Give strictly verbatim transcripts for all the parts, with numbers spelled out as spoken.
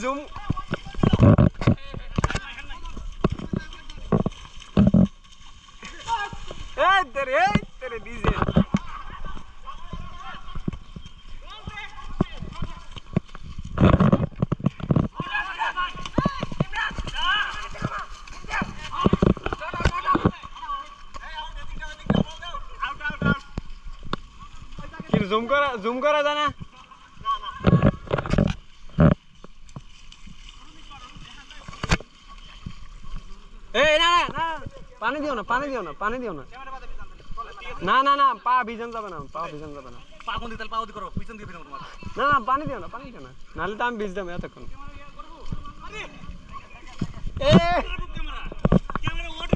zoom এই তেরে এই তেরে দিছে জুম করা জুম করা যায় না এই না না পানি দিও না পানি দিও না পানি দিও না না না না পা ভিজন যাবে না পা ভিজন যাবে না পা কোন দিকে পা ওদি করো পিছন দিয়ে ভিজন তোমার না না পানি দিও না পানি দিও না নালে তো আমি ভিজ দেব এতক্ষণ এ ক্যামেরা ওঠো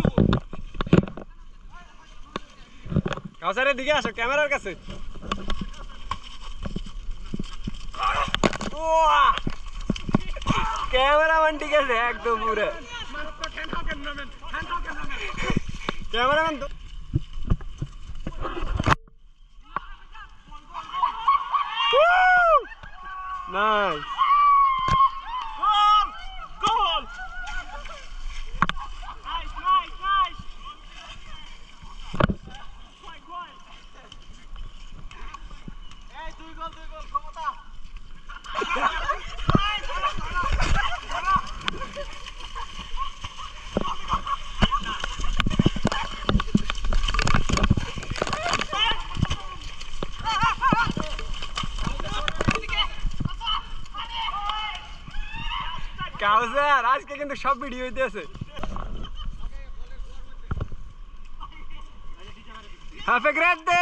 কাউসারের দিকে আসো ক্যামেরার কাছে कैमरामैन ठीक है एकदम पूरा कैमरामैन तो nice goal goal nice nice nice ए দুই গোল দুই গোল ক্ষমতা কাউসার আজকে কিন্তু সব ভিডিও হইতেছে হ্যাভ এ গ্রেট ডে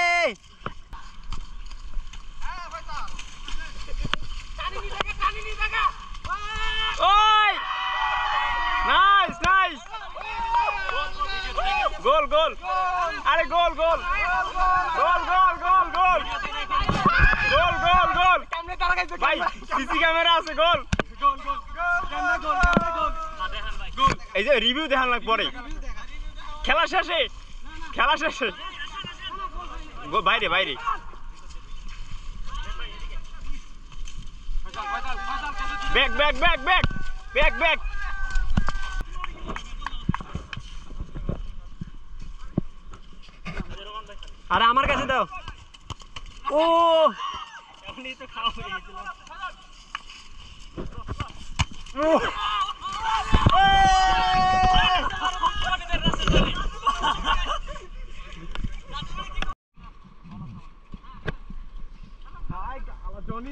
ওই নাইস নাইস গোল গোল আরে গোল গোল গোল গোল গোল গোল গোল গোল গোল ভাই সিসি ক্যামেরা আছে গোল গোল গোল ক্যামেরা গোল ক্যামেরা গোল দেখান ভাই গোল এই যে রিভিউ দেখান লাগ পরে খেলা শেষে খেলা শেষে গোল বাইরে বাইরে back back back back back back আরে আমার কাছে দাও ও এমনি তো খাওয়া হয়ে গেছিল ও হাই আলা জনি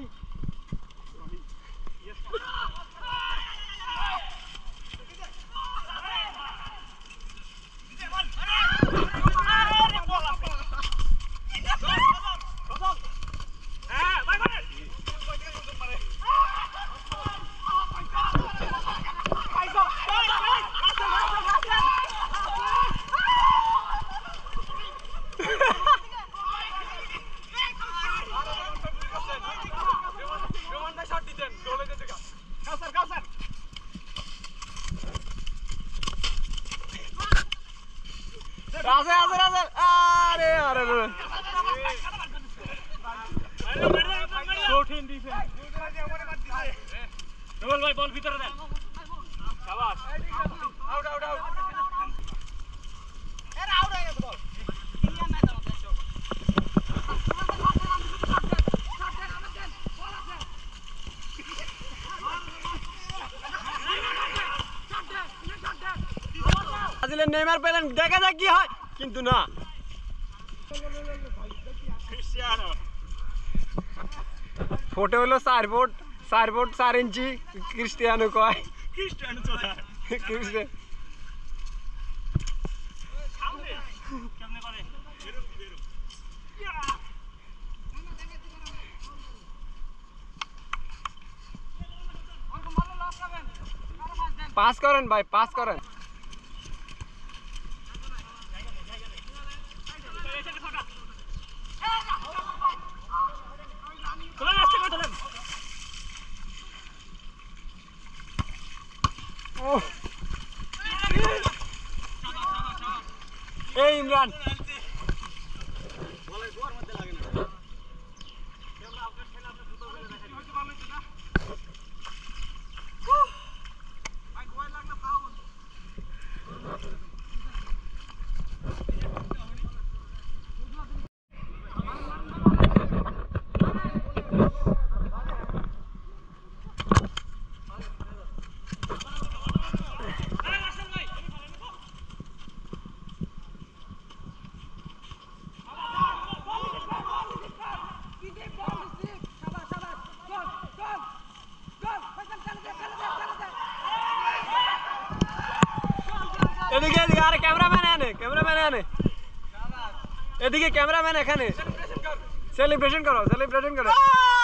রাজে রাজে রাজে আরে আরে আরে কঠিন ডিফেন্স রোল ভাই বল ভিতরে দেন শাবাশ আউট আউট আউট এর আউট হয়ে গেছে বল ক্লিয়ার না দাও আসলে নেইমার পেলেন দেখা যাক কি হয় কিন্তু না ক্রিস্টিয়ানো ফটো হলো চার ফুট চার ফুট চার ইঞ্চি ক্রিস্টিয়ানো কয় ক্রিস্টিয়ানো চোদা ক্রিস্টিয়ানো সামনে কেমনে করে বেরো বেরো পাস করেন ভাই পাস করেন এই ইমরান এদিকে আরে ক্যামেরাম্যান এনে ক্যামেরাম্যান এনে এদিকে ক্যামেরাম্যান এখানে সেলিব্রেশন করো সেলিব্রেশন করো